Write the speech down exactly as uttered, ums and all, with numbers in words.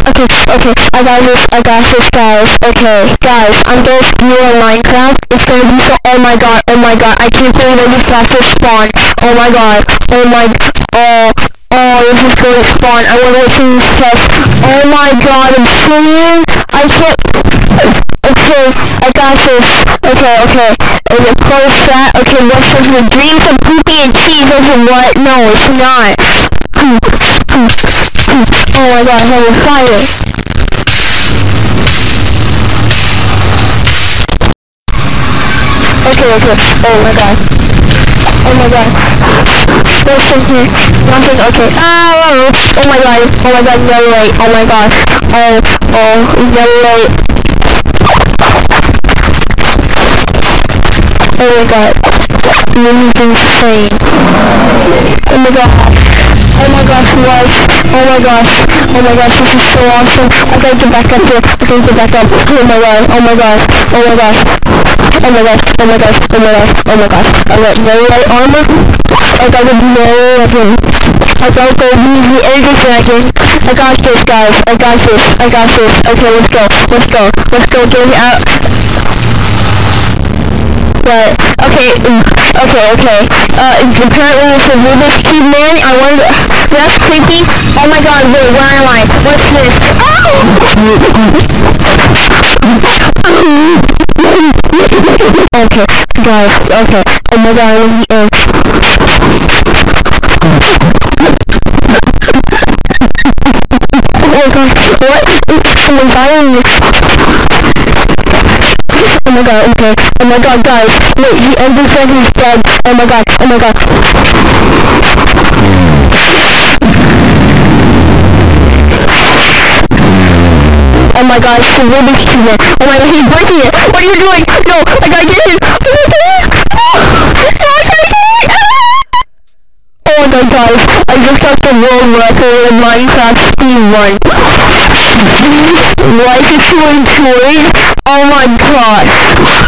Okay, okay, I got this, I got this, guys. Okay, guys, I'm just new in Minecraft. It's gonna be so, oh my god, oh my god, I can't believe I just got this spawn. Oh my god, oh my, oh, oh, this is going to spawn. I want to see this chest. Oh my god, I'm singing. I can't, okay, I got this. Okay, okay, is it close that? Okay, what's this? The dreams of poopy and cheese, is what? No, it's not. Oh my god, I'm on fire. Okay, okay, oh my god. Oh my god. What's in here? Nothing, okay. Oh, oh my god, oh my god, yellow light, oh my god. Oh, oh, yellow light. Oh my god. This is insane. Oh my god. Oh my gosh, guys. Oh my gosh. Oh my gosh, this is so awesome. I gotta get back up here. I gotta get back up. Oh my god. Oh my gosh. Oh my gosh. Oh my gosh. Oh my gosh. Oh my gosh. Oh my gosh. I got no light armor. I got no weapon. I got go use the energy dragon. I got this, guys. I got this. I got this. Okay, let's go. Let's go. Let's go. Get it out. But, okay, okay, okay, uh, apparently it's a Rubik's Cube man. I wonder, that's creepy. Oh my god, wait, where am I? What's this? Oh! Okay, guys, okay, oh my god, I'm in. Oh my god, what? Someone's dying me. Oh my god, okay. Oh my god, guys. Wait, the Ender Dragon's dead. Oh my god, oh my god. Oh my god, it's the Rubik's Cube. Oh my god, he's breaking it. What are you doing? No, I gotta get him. Oh my god, guys. I just got the world record in Minecraft speedrun. Like if you enjoyed. Oh my god.